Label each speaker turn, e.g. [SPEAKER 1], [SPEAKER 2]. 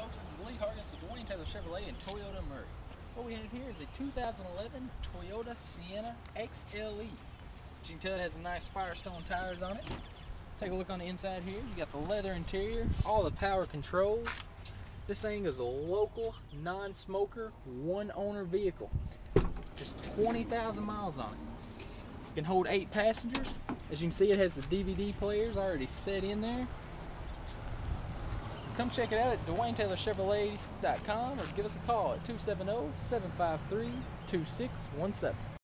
[SPEAKER 1] folks, this is Lee Hargis with Dwain Taylor Chevrolet and Toyota Murray. What we have here is a 2011 Toyota Sienna XLE. As you can tell, it has nice Firestone tires on it. Take a look on the inside here. You got the leather interior, all the power controls. This thing is a local, non-smoker, one-owner vehicle. Just 20,000 miles on it. It can hold 8 passengers. As you can see, it has the DVD players already set in there. Come check it out at DwainTaylorChevrolet.com or give us a call at 270-753-2617.